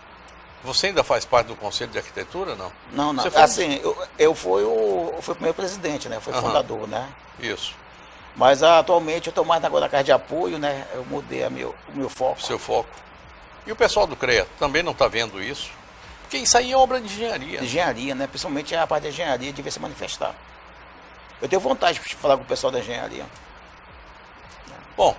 Você ainda faz parte do Conselho de Arquitetura, não? Não, não. Assim, eu fui o primeiro presidente, né? Fui fundador, né? Isso. Mas atualmente eu estou mais agora na casa de apoio, né? Eu mudei o meu foco. Seu foco. E o pessoal do CREA também não está vendo isso? Porque isso aí é obra de engenharia. Engenharia, né? Principalmente a parte da engenharia devia se manifestar. Eu tenho vontade de falar com o pessoal da engenharia. Bom,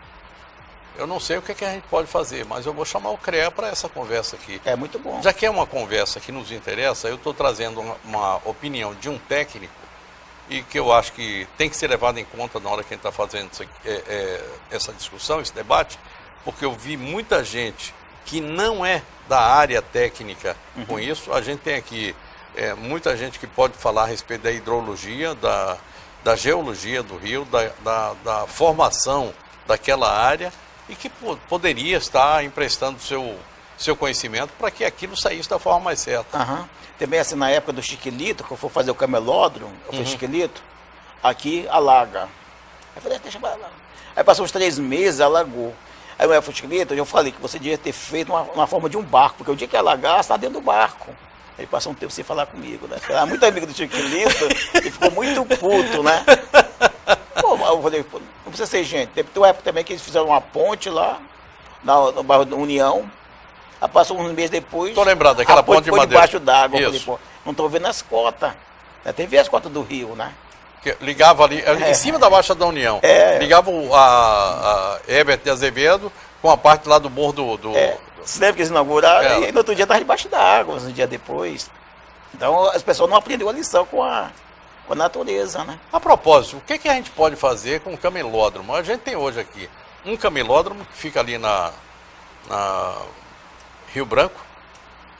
eu não sei o que a gente pode fazer, mas eu vou chamar o CREA para essa conversa aqui. É muito bom. Já que é uma conversa que nos interessa, eu estou trazendo uma opinião de um técnico e que eu acho que tem que ser levado em conta na hora que a gente está fazendo essa discussão, esse debate, porque eu vi muita gente que não é da área técnica com isso. A gente tem aqui muita gente que pode falar a respeito da hidrologia, da geologia do rio, da formação daquela área, e que poderia estar emprestando seu conhecimento para que aquilo saísse da forma mais certa. Também assim, na época do Chiquilito, que eu fui fazer o camelódromo, eu fui Chiquilito, aqui alaga. Aí eu falei, deixa eu lá. Aí passou uns 3 meses, alagou. Aí eu fui Chiquilito, eu falei que você devia ter feito uma forma de um barco, porque o dia que alagar, você está dentro do barco. Aí passou um tempo sem falar comigo, né? Era muito amigo do Chiquilito e ficou muito puto, né? Pô, eu falei, não precisa ser gente. Teve uma época também que eles fizeram uma ponte lá, no bairro da União. Aí passou uns meses depois. Estou lembrado daquela ponte de madeira. Debaixo d'água. Eu falei, pô, não estou vendo as cotas. Até vi as cotas do rio, né? Que ligava ali, em cima da Baixa da União. Ligava a Herbert de Azevedo com a parte lá do morro do... Você lembra que eles inauguraram? E no outro dia estava debaixo d'água, um dia depois. Então as pessoas não aprenderam a lição com a natureza, né? A propósito, o que a gente pode fazer com o camelódromo? A gente tem hoje aqui um camelódromo que fica ali na Rio Branco,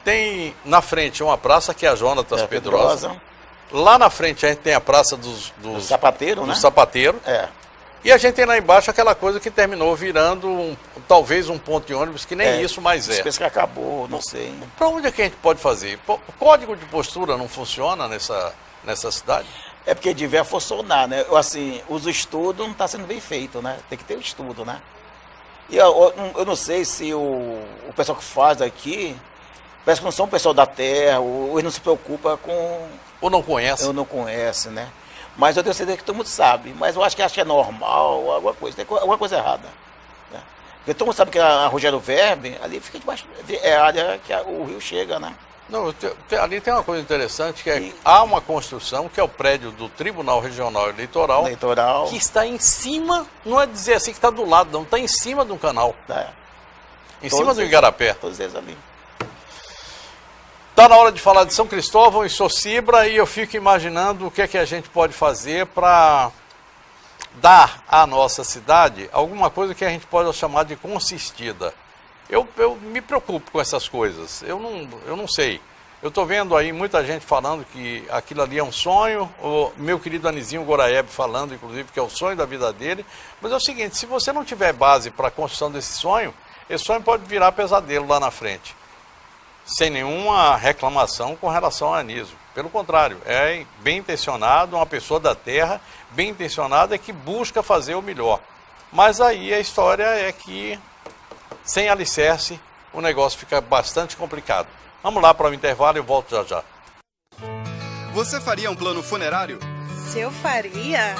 tem na frente uma praça que é a Jonatas Pedrosa. Lá na frente a gente tem a praça dos sapateiros, né? Sapateiro. E a gente tem lá embaixo aquela coisa que terminou virando talvez um ponto de ônibus, que nem isso mais é. Pensa que acabou, não sei. Para onde é que a gente pode fazer? O código de postura não funciona nessa cidade? É porque devia funcionar, né? Assim, os estudos não está sendo bem feito, né? Tem que ter o estudo, né? E eu não sei se o pessoal que faz aqui, parece que não são pessoal da terra, ou eles não se preocupam com... Ou não conhece? Ou não conhece, né? Mas eu tenho certeza que todo mundo sabe. Mas eu acho que é normal, alguma coisa. Tem alguma coisa errada. Né? Porque todo mundo sabe que a Rogério Verbe, ali fica debaixo, é a área que o rio chega, né? Não, ali tem uma coisa interessante, que há uma construção, que é o prédio do Tribunal Regional Eleitoral, que está em cima, não é dizer assim que está do lado, não, está em cima de um canal. Em cima do Igarapé. Todos eles ali. Está na hora de falar de São Cristóvão e Socibra, e eu fico imaginando o que é que a gente pode fazer para dar à nossa cidade alguma coisa que a gente pode chamar de consistida. Eu me preocupo com essas coisas, eu não sei. Eu estou vendo aí muita gente falando que aquilo ali é um sonho, o meu querido Anizinho Goraeb falando, inclusive, que é o sonho da vida dele. Mas é o seguinte, se você não tiver base para a construção desse sonho, esse sonho pode virar pesadelo lá na frente. Sem nenhuma reclamação com relação a Anísio. Pelo contrário, é bem intencionado, uma pessoa da terra, bem intencionada, que busca fazer o melhor. Mas aí a história é que, sem alicerce, o negócio fica bastante complicado. Vamos lá para o intervalo e eu volto já já. Você faria um plano funerário? Se eu faria?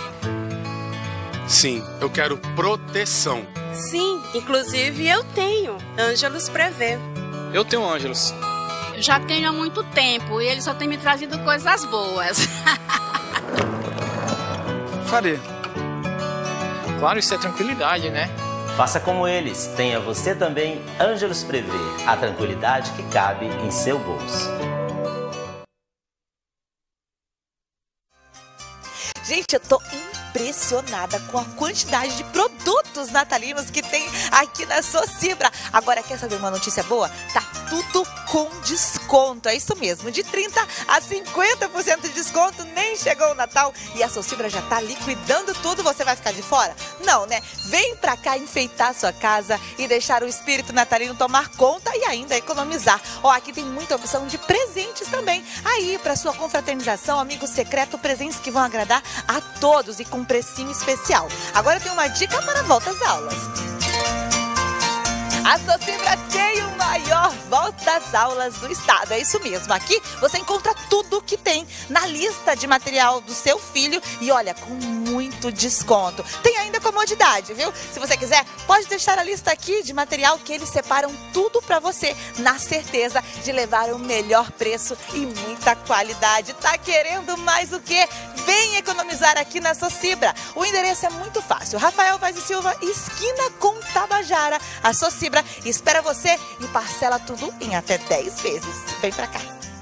Sim, eu quero proteção. Sim, inclusive eu tenho. Ângelos Prevê. Eu tenho Ângelos. Eu já tenho há muito tempo e ele só tem me trazido coisas boas. Faria. Claro, isso é tranquilidade, né? Faça como eles. Tenha você também Ângelos Prevê. A tranquilidade que cabe em seu bolso. Gente, eu tô impressionada com a quantidade de produtos natalinos que tem aqui na Socibra. Agora, quer saber uma notícia boa? Tá tudo com desconto, é isso mesmo, de 30% a 50% de desconto, nem chegou o Natal e a Socibra já tá liquidando tudo, você vai ficar de fora? Não, né? Vem pra cá enfeitar sua casa e deixar o espírito natalino tomar conta e ainda economizar. Ó, aqui tem muita opção de presentes também. Aí, pra sua confraternização, amigo secreto, presentes que vão agradar a todos e com precinho especial. Agora tem uma dica para a volta às aulas. A Socibra tem o maior volta às aulas do estado, é isso mesmo. Aqui você encontra tudo o que tem na lista de material do seu filho e olha, com muito desconto. Tem ainda comodidade, viu? Se você quiser, pode deixar a lista aqui de material que eles separam tudo para você, na certeza de levar o melhor preço e muita qualidade. Tá querendo mais o quê? Vem economizar aqui na Socibra. O endereço é muito fácil. Rafael Vaz e Silva, esquina com Tabajara. A Socibra espera você e parcela tudo em até 10 vezes. Vem pra cá.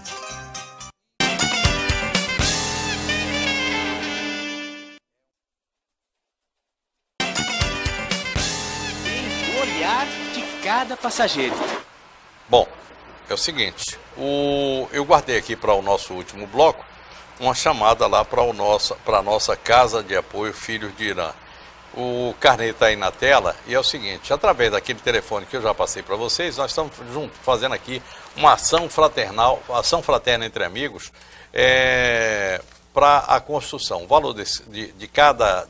O olhar de cada passageiro. Bom, é o seguinte, eu guardei aqui para o nosso último bloco uma chamada lá para a nossa Casa de Apoio Filhos de Irã. O carnê está aí na tela e é o seguinte, através daquele telefone que eu já passei para vocês, nós estamos juntos fazendo aqui uma ação fraterna entre amigos para a construção. O valor de cada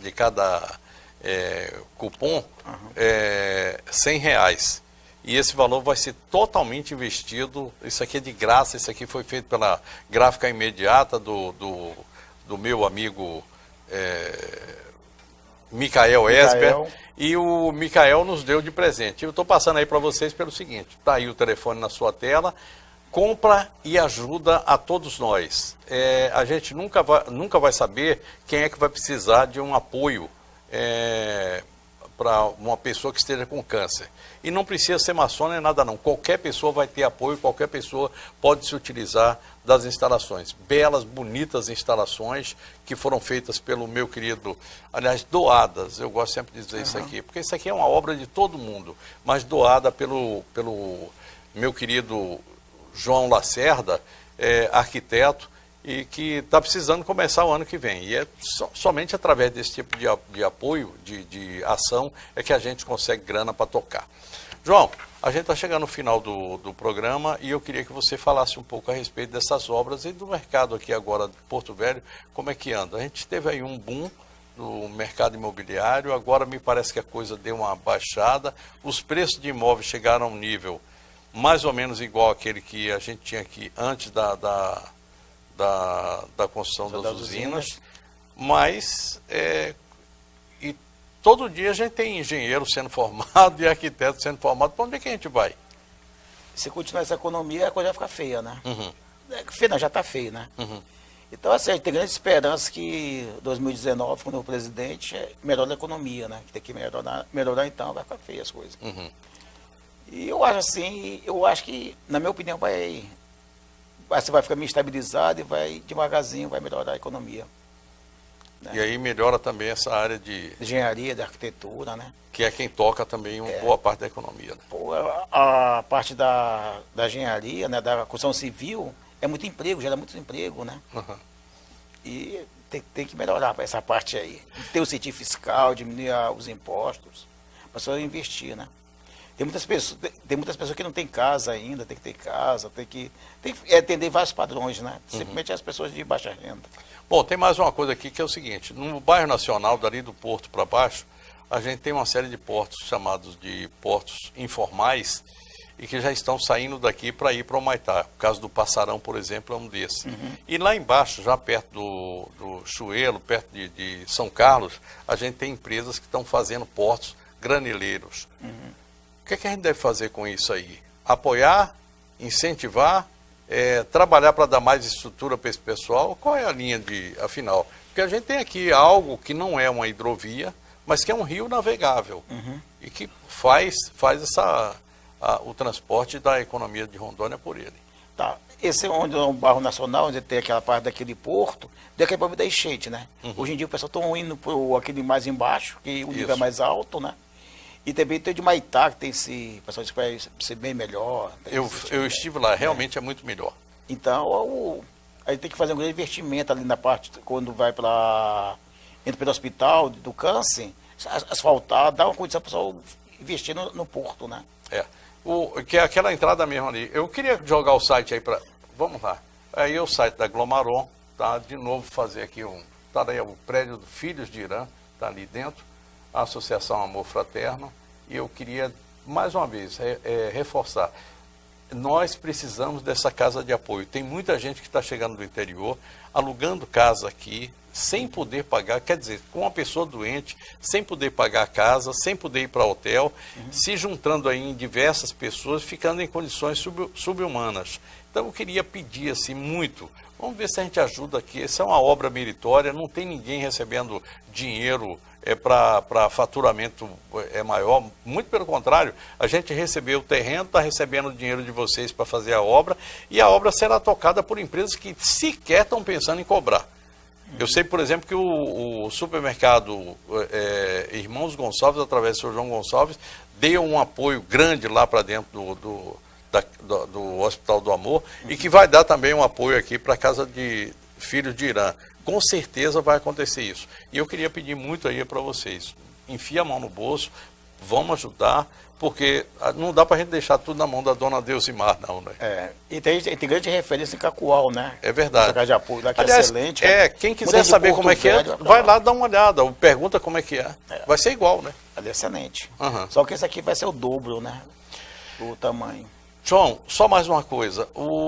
cupom é R$100. E esse valor vai ser totalmente investido, isso aqui é de graça, isso aqui foi feito pela gráfica imediata do meu amigo Micael Esber, e o Micael nos deu de presente. Eu estou passando aí para vocês pelo seguinte, está aí o telefone na sua tela, compra e ajuda a todos nós. A gente nunca vai saber quem é que vai precisar de um apoio para uma pessoa que esteja com câncer. E não precisa ser maçom nem nada não. Qualquer pessoa vai ter apoio, qualquer pessoa pode se utilizar das instalações. Belas, bonitas instalações que foram feitas pelo meu querido, aliás, doadas, eu gosto sempre de dizer isso aqui, porque isso aqui é uma obra de todo mundo, mas doada pelo meu querido João Lacerda, arquiteto, e que está precisando começar o ano que vem. E é somente através desse tipo de apoio, de ação, é que a gente consegue grana para tocar. João, a gente está chegando no final do programa e eu queria que você falasse um pouco a respeito dessas obras e do mercado aqui agora de Porto Velho, como é que anda. A gente teve aí um boom no mercado imobiliário, agora me parece que a coisa deu uma baixada, os preços de imóveis chegaram a um nível mais ou menos igual àquele que a gente tinha aqui antes da construção das usinas, mas e todo dia a gente tem engenheiro sendo formado e arquiteto sendo formado. Para onde é que a gente vai? Se continuar essa economia, a coisa vai ficar feia, né? Feia não, já está feio, né? Então, assim, a gente tem grande esperança que 2019, quando o presidente, melhora a economia, né? Que tem que melhorar então, vai ficar feia as coisas. E eu acho assim, que, na minha opinião, vai ficar meio estabilizado e vai, devagarzinho, vai melhorar a economia. Né? E aí melhora também essa área de engenharia, de arquitetura, né? Que é quem toca também uma boa parte da economia. Né? A parte da engenharia, né, da construção civil, é muito emprego, gera muito emprego, né? E tem que melhorar para essa parte aí. Ter o incentivo fiscal, diminuir os impostos, para só investir, né? Tem muitas pessoas que não têm casa ainda, tem que ter casa, tem que atender vários padrões, né? Simplesmente as pessoas de baixa renda. Bom, tem mais uma coisa aqui que é o seguinte, no bairro Nacional, dali do Porto para baixo, a gente tem uma série de portos chamados de portos informais e que já estão saindo daqui para ir para o Humaitá. O caso do Passarão, por exemplo, é um desses. E lá embaixo, já perto do Chuelo, perto de São Carlos, a gente tem empresas que estão fazendo portos granileiros. O que a gente deve fazer com isso aí? Apoiar, incentivar, trabalhar para dar mais estrutura para esse pessoal? Qual é a linha afinal? Porque a gente tem aqui algo que não é uma hidrovia, mas que é um rio navegável e que faz o transporte da economia de Rondônia por ele. Tá. Esse é onde é um bairro nacional, onde tem aquela parte daquele porto, daquele problema da enchente, né? Hoje em dia o pessoal está indo para aquele mais embaixo, que o nível é mais alto, né? E também tem o de Humaitá, que tem o pessoal diz que vai ser bem melhor. Eu estive lá, realmente é muito melhor. Então, a gente tem que fazer um grande investimento ali na parte, quando vai entra pelo hospital do câncer, asfaltar, dar uma condição para o pessoal investir no porto, né? Que é aquela entrada mesmo ali. Eu queria jogar o site aí para... Vamos lá. Aí é o site da Glomaron, tá? De novo fazer aqui tá aí o prédio do Filhos de Irã, tá ali dentro, a Associação Amor Fraterno, e eu queria, mais uma vez, reforçar. Nós precisamos dessa casa de apoio. Tem muita gente que está chegando do interior, alugando casa aqui, sem poder pagar, quer dizer, com uma pessoa doente, sem poder pagar a casa, sem poder ir para hotel, se juntando aí em diversas pessoas, ficando em condições subhumanas. Então eu queria pedir assim muito, vamos ver se a gente ajuda aqui, essa é uma obra meritória, não tem ninguém recebendo dinheiro para faturamento maior, muito pelo contrário, a gente recebeu o terreno, está recebendo o dinheiro de vocês para fazer a obra, e a obra será tocada por empresas que sequer estão pensando em cobrar. Eu sei, por exemplo, que o supermercado Irmãos Gonçalves, através do Sr. João Gonçalves, deu um apoio grande lá para dentro do Hospital do Amor e que vai dar também um apoio aqui para a Casa de Filhos de Irã. Com certeza vai acontecer isso. E eu queria pedir muito aí para vocês, enfia a mão no bolso, vamos ajudar, porque não dá para a gente deixar tudo na mão da dona Deusimar, não, né? E tem grande referência em Cacoal, né? É verdade. Essa casa de apoio lá que aliás, é excelente. Quem quiser saber como é que é, vai lá dar uma olhada, pergunta como é que é. Vai ser igual, né? É excelente. Só que esse aqui vai ser o dobro, né? O tamanho. João, só mais uma coisa.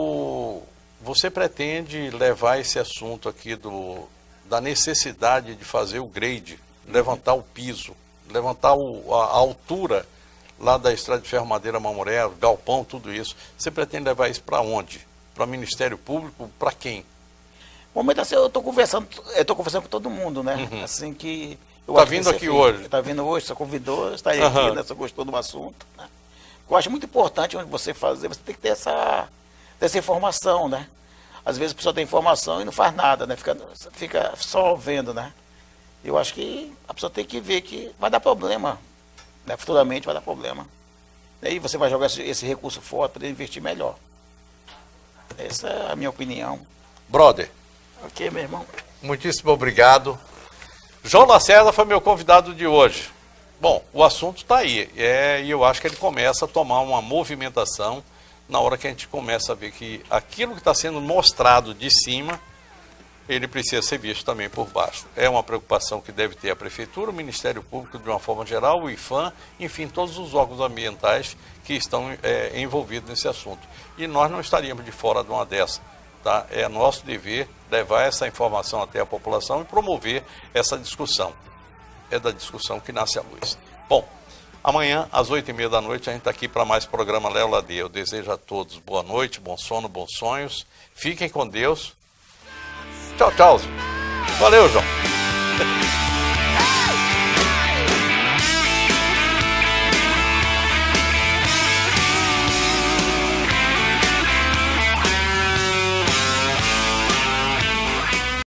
Você pretende levar esse assunto aqui da necessidade de fazer o grade, levantar o piso, levantar a altura lá da Estrada de Ferro Madeira Mamoré, galpão, tudo isso. Você pretende levar isso para onde? Para o Ministério Público? Para quem? No momento assim, eu estou conversando com todo mundo, né? Assim que... Está vindo aqui hoje? Está vindo hoje, você convidou, está aí aqui, né? Você gostou do assunto, né? Eu acho muito importante onde você fazer, você tem que ter essa informação, né? Às vezes a pessoa tem informação e não faz nada, né? Fica só vendo, né? Eu acho que a pessoa tem que ver que vai dar problema, né? Futuramente vai dar problema. E aí você vai jogar esse recurso fora para poder investir melhor. Essa é a minha opinião. Brother. Ok, meu irmão. Muitíssimo obrigado. João Lacerda foi meu convidado de hoje. Bom, o assunto está aí. E eu acho que ele começa a tomar uma movimentação na hora que a gente começa a ver que aquilo que está sendo mostrado de cima, ele precisa ser visto também por baixo. É uma preocupação que deve ter a Prefeitura, o Ministério Público de uma forma geral, o IPHAN, enfim, todos os órgãos ambientais que estão envolvidos nesse assunto. E nós não estaríamos de fora de uma dessa. Tá? É nosso dever levar essa informação até a população e promover essa discussão. É da discussão que nasce a luz. Bom, amanhã, às 8h30 da noite, a gente está aqui para mais programa Léo Ladeia. Eu desejo a todos boa noite, bom sono, bons sonhos. Fiquem com Deus. Tchau, tchau. Valeu, João.